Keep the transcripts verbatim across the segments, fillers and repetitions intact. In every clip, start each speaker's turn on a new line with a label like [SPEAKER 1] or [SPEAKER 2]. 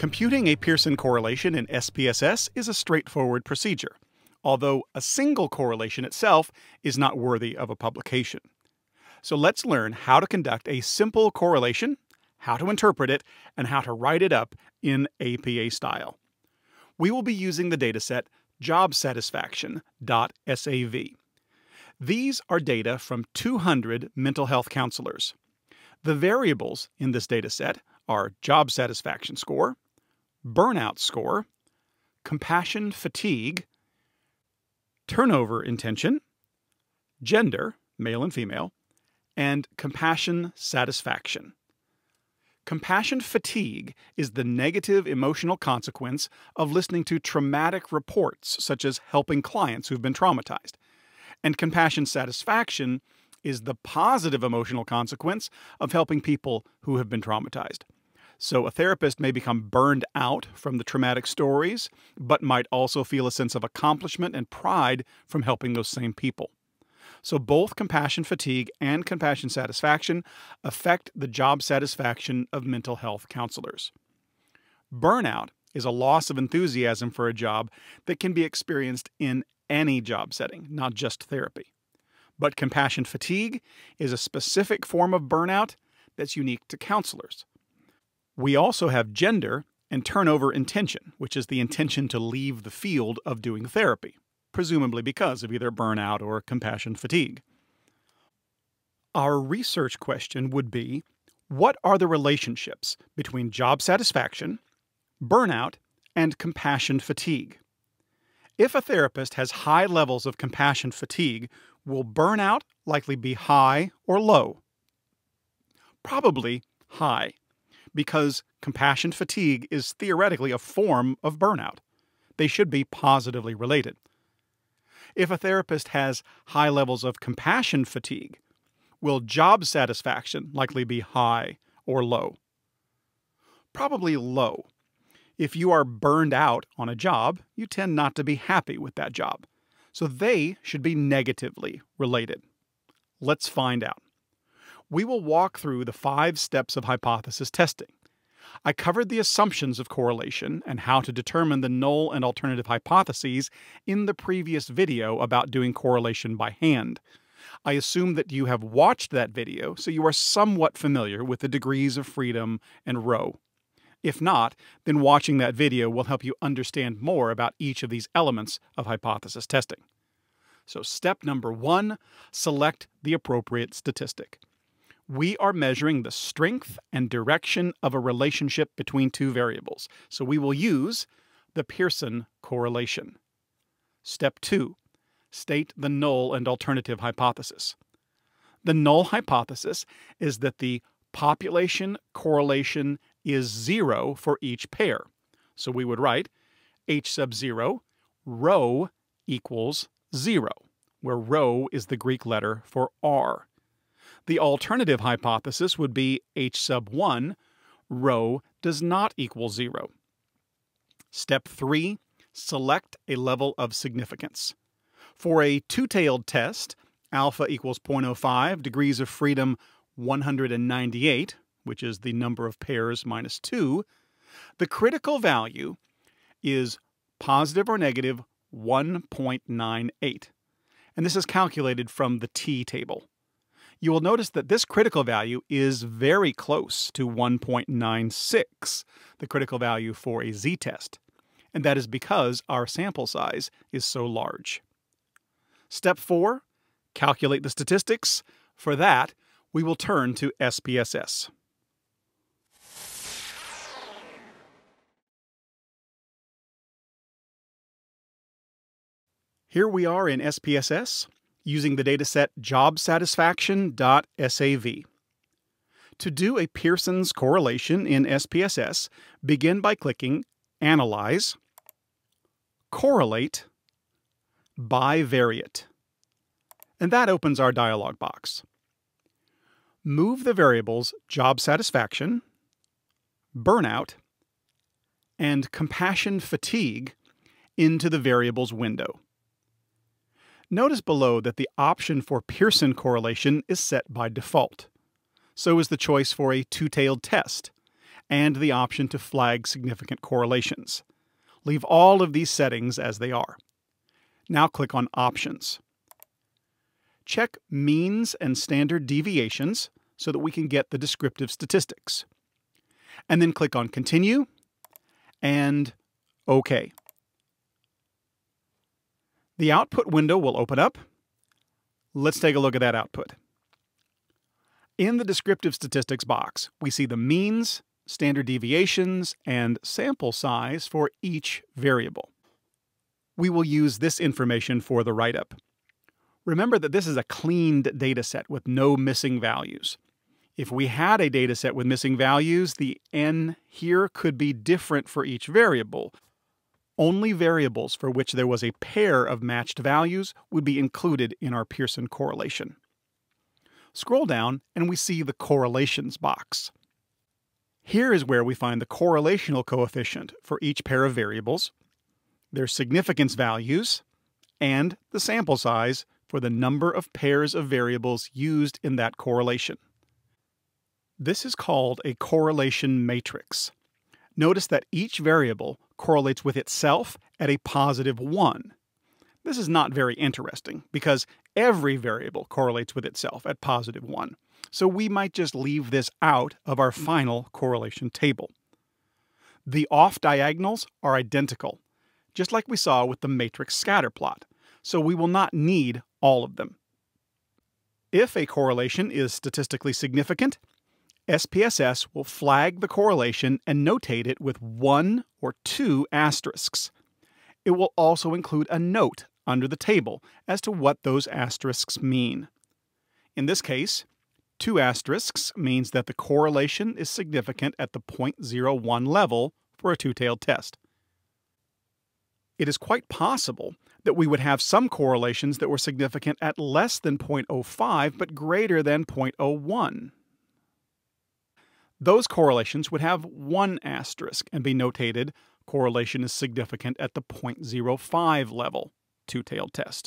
[SPEAKER 1] Computing a Pearson correlation in S P S S is a straightforward procedure, although a single correlation itself is not worthy of a publication. So let's learn how to conduct a simple correlation, how to interpret it, and how to write it up in A P A style. We will be using the dataset job satisfaction dot S A V. These are data from two hundred mental health counselors. The variables in this dataset are job satisfaction score, burnout score, compassion fatigue, turnover intention, gender, male and female, and compassion satisfaction. Compassion fatigue is the negative emotional consequence of listening to traumatic reports, such as helping clients who've been traumatized. And compassion satisfaction is the positive emotional consequence of helping people who have been traumatized. So a therapist may become burned out from the traumatic stories, but might also feel a sense of accomplishment and pride from helping those same people. So both compassion fatigue and compassion satisfaction affect the job satisfaction of mental health counselors. Burnout is a loss of enthusiasm for a job that can be experienced in any job setting, not just therapy. But compassion fatigue is a specific form of burnout that's unique to counselors. We also have gender and turnover intention, which is the intention to leave the field of doing therapy, presumably because of either burnout or compassion fatigue. Our research question would be, what are the relationships between job satisfaction, burnout, and compassion fatigue? If a therapist has high levels of compassion fatigue, will burnout likely be high or low? Probably high, because compassion fatigue is theoretically a form of burnout. They should be positively related. If a therapist has high levels of compassion fatigue, will job satisfaction likely be high or low? Probably low. If you are burned out on a job, you tend not to be happy with that job. So they should be negatively related. Let's find out. We will walk through the five steps of hypothesis testing. I covered the assumptions of correlation and how to determine the null and alternative hypotheses in the previous video about doing correlation by hand. I assume that you have watched that video, so you are somewhat familiar with the degrees of freedom and rho. If not, then watching that video will help you understand more about each of these elements of hypothesis testing. So step number one, select the appropriate statistic. We are measuring the strength and direction of a relationship between two variables, so we will use the Pearson correlation. Step two, state the null and alternative hypothesis. The null hypothesis is that the population correlation is zero for each pair. So we would write H sub zero, rho equals zero, where rho is the Greek letter for R. The alternative hypothesis would be H sub one, rho does not equal zero. Step three, select a level of significance. For a two-tailed test, alpha equals zero point zero five, degrees of freedom one hundred ninety-eight, which is the number of pairs minus two, the critical value is positive or negative one point nine eight. And this is calculated from the t table. You will notice that this critical value is very close to one point nine six, the critical value for a z-test. And that is because our sample size is so large. Step four, calculate the statistics. For that, we will turn to S P S S. Here we are in S P S S, using the dataset job satisfaction dot S A V. To do a Pearson's correlation in S P S S, begin by clicking Analyze, Correlate, Bivariate. And that opens our dialog box. Move the variables job satisfaction, burnout, and compassion fatigue into the variables window. Notice below that the option for Pearson correlation is set by default. So is the choice for a two-tailed test, and the option to flag significant correlations. Leave all of these settings as they are. Now click on Options. Check Means and Standard Deviations so that we can get the descriptive statistics. And then click on Continue and OK. The output window will open up. Let's take a look at that output. In the descriptive statistics box, we see the means, standard deviations, and sample size for each variable. We will use this information for the write-up. Remember that this is a cleaned dataset with no missing values. If we had a dataset with missing values, the n here could be different for each variable. Only variables for which there was a pair of matched values would be included in our Pearson correlation. Scroll down and we see the correlations box. Here is where we find the correlational coefficient for each pair of variables, their significance values, and the sample size for the number of pairs of variables used in that correlation. This is called a correlation matrix. Notice that each variable correlates with itself at a positive one. This is not very interesting because every variable correlates with itself at positive one. So we might just leave this out of our final correlation table. The off diagonals are identical, just like we saw with the matrix scatter plot, so we will not need all of them. If a correlation is statistically significant, S P S S will flag the correlation and notate it with one or two asterisks. It will also include a note under the table as to what those asterisks mean. In this case, two asterisks means that the correlation is significant at the zero point zero one level for a two-tailed test. It is quite possible that we would have some correlations that were significant at less than zero point zero five but greater than zero point zero one. Those correlations would have one asterisk and be notated correlation is significant at the zero point zero five level, two-tailed test.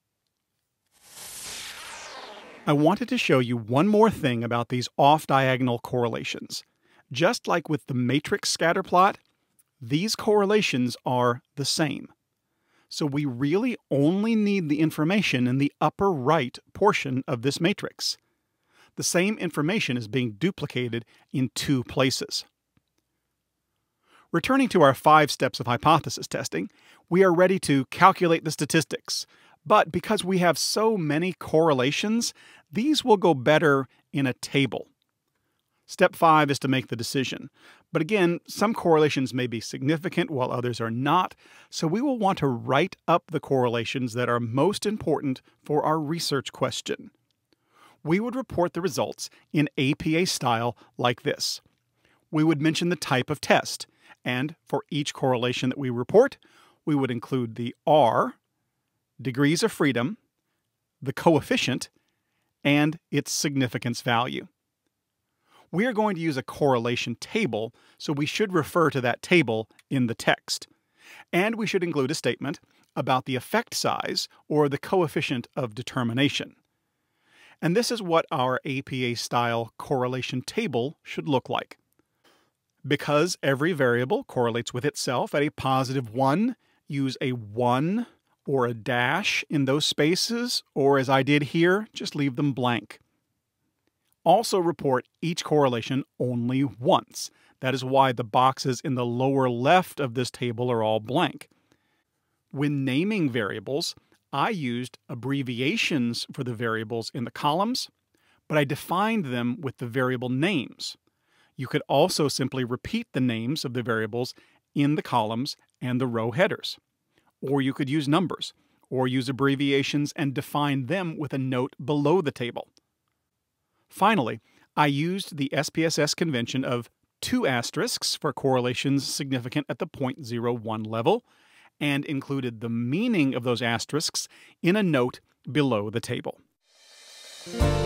[SPEAKER 1] I wanted to show you one more thing about these off-diagonal correlations. Just like with the matrix scatter plot, these correlations are the same. So we really only need the information in the upper right portion of this matrix. The same information is being duplicated in two places. Returning to our five steps of hypothesis testing, we are ready to calculate the statistics. But because we have so many correlations, these will go better in a table. Step five is to make the decision. But again, some correlations may be significant while others are not, so we will want to write up the correlations that are most important for our research question. We would report the results in A P A style like this. We would mention the type of test, and for each correlation that we report, we would include the R, degrees of freedom, the coefficient, and its significance value. We are going to use a correlation table, so we should refer to that table in the text. And we should include a statement about the effect size or the coefficient of determination. And this is what our A P A-style correlation table should look like. Because every variable correlates with itself at a positive one, use a one or a dash in those spaces, or as I did here, just leave them blank. Also report each correlation only once. That is why the boxes in the lower left of this table are all blank. When naming variables, I used abbreviations for the variables in the columns, but I defined them with the variable names. You could also simply repeat the names of the variables in the columns and the row headers. Or you could use numbers, or use abbreviations and define them with a note below the table. Finally, I used the S P S S convention of two asterisks for correlations significant at the zero point zero one level, and included the meaning of those asterisks in a note below the table.